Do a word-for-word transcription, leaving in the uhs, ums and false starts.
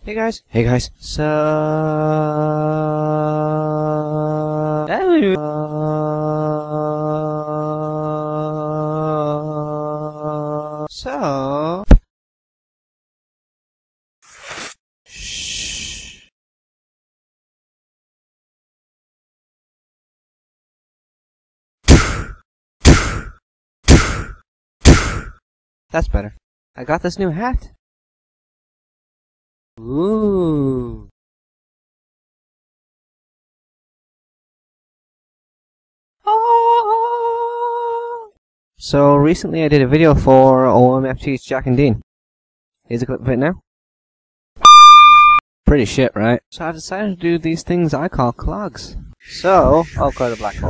Hey guys, hey guys. So, so, shh. That's better. I got this new hat. Ooh. Oh. So recently I did a video for O M F T's Jack and Dean. Here's a clip of it now. Pretty shit, right? So I decided to do these things I call clogs. So, I'll go to the black hole.